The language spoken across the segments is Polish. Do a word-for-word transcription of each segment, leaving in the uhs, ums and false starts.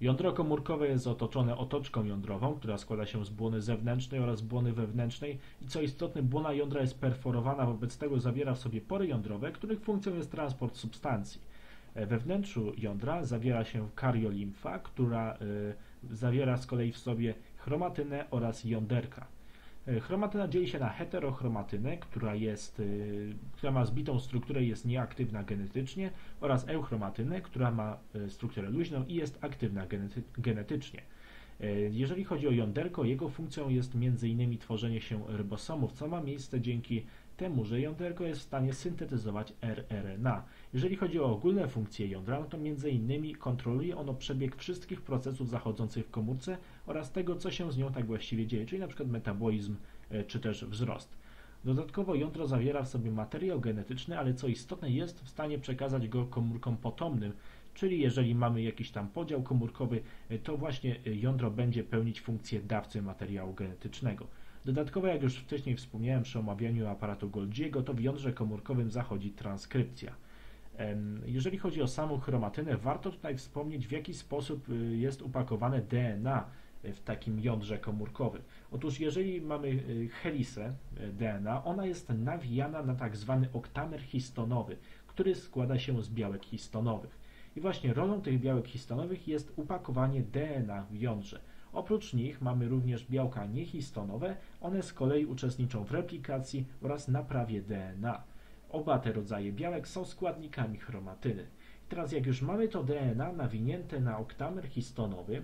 Jądro komórkowe jest otoczone otoczką jądrową, która składa się z błony zewnętrznej oraz błony wewnętrznej i co istotne, błona jądra jest perforowana, wobec tego zawiera w sobie pory jądrowe, których funkcją jest transport substancji. We wnętrzu jądra zawiera się kariolimfa, która y, zawiera z kolei w sobie chromatynę oraz jąderka. Chromatyna dzieli się na heterochromatynę, która, jest, która ma zbitą strukturę i jest nieaktywna genetycznie, oraz euchromatynę, która ma strukturę luźną i jest aktywna genety genetycznie. Jeżeli chodzi o jąderko, jego funkcją jest między innymi tworzenie się rybosomów, co ma miejsce dzięki temu, że jąderko jest w stanie syntetyzować R R N A. Jeżeli chodzi o ogólne funkcje jądra, no to między innymi kontroluje ono przebieg wszystkich procesów zachodzących w komórce oraz tego, co się z nią tak właściwie dzieje, czyli np. metabolizm czy też wzrost. Dodatkowo jądro zawiera w sobie materiał genetyczny, ale co istotne, jest w stanie przekazać go komórkom potomnym, czyli jeżeli mamy jakiś tam podział komórkowy, to właśnie jądro będzie pełnić funkcję dawcy materiału genetycznego. Dodatkowo, jak już wcześniej wspomniałem przy omawianiu aparatu Golgiego, to w jądrze komórkowym zachodzi transkrypcja. Jeżeli chodzi o samą chromatynę, warto tutaj wspomnieć, w jaki sposób jest upakowane D N A w takim jądrze komórkowym. Otóż jeżeli mamy helisę D N A, ona jest nawijana na tak zwany oktamer histonowy, który składa się z białek histonowych. I właśnie rolą tych białek histonowych jest upakowanie D N A w jądrze. Oprócz nich mamy również białka niehistonowe, one z kolei uczestniczą w replikacji oraz naprawie D N A. Oba te rodzaje białek są składnikami chromatyny. I teraz jak już mamy to D N A nawinięte na oktamer histonowy,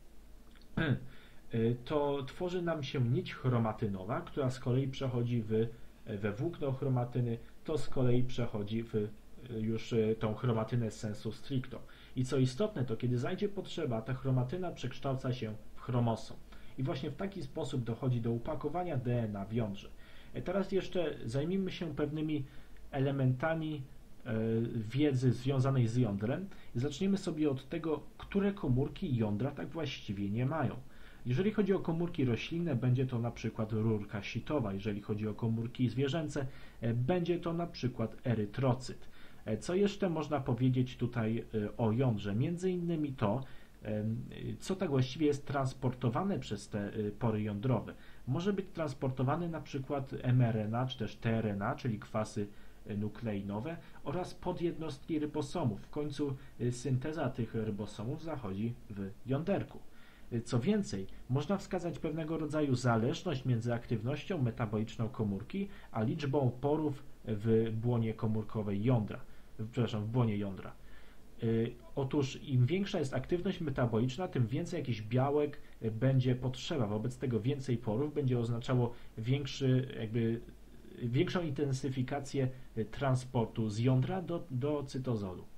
to tworzy nam się nić chromatynowa, która z kolei przechodzi w, we włókno chromatyny, to z kolei przechodzi w już tą chromatynę sensu stricto. I co istotne, to kiedy zajdzie potrzeba, ta chromatyna przekształca się w chromosom. I właśnie w taki sposób dochodzi do upakowania D N A w jądrze. Teraz jeszcze zajmijmy się pewnymi elementami wiedzy związanej z jądrem. Zaczniemy sobie od tego, które komórki jądra tak właściwie nie mają. Jeżeli chodzi o komórki roślinne, będzie to na przykład rurka sitowa. Jeżeli chodzi o komórki zwierzęce, będzie to na przykład erytrocyt. Co jeszcze można powiedzieć tutaj o jądrze? Między innymi to, co tak właściwie jest transportowane przez te pory jądrowe. Może być transportowane na przykład mRNA czy też tRNA, czyli kwasy nukleinowe oraz podjednostki rybosomów. W końcu synteza tych rybosomów zachodzi w jąderku. Co więcej, można wskazać pewnego rodzaju zależność między aktywnością metaboliczną komórki a liczbą porów w błonie komórkowej jądra, przepraszam, w błonie jądra. Otóż im większa jest aktywność metaboliczna, tym więcej jakichś białek będzie potrzeba. Wobec tego więcej porów będzie oznaczało większy, jakby, większą intensyfikację transportu z jądra do, do cytozolu.